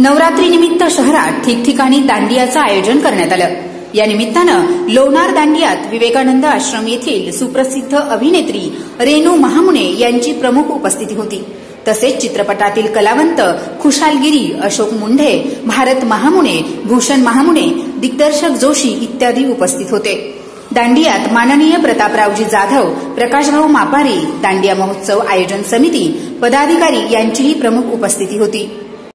नवरात्रीनिमित्त शहरात ठिकठिकाणी दांडियाचं आयोजन करण्यात आलं। या निमित्तानं लोणार दांडियात विवेकानंद आश्रम येथील सुप्रसिद्ध अभिनेत्री रेणू महामुने यांची प्रमुख उपस्थिती होती। तसेच चित्रपटातील कलावंत खुशालगिरी, अशोक मुंढे, भारत महामुने, भूषण महामुने, दिग्दर्शक जोशी इत्यादी उपस्थित होते। दांडियात माननीय प्रतापरावजी जाधव, प्रकाशभाऊ मापारी, दांडिया महोत्सव आयोजन समिती पदाधिकारी यांचीही प्रमुख उपस्थिती होती।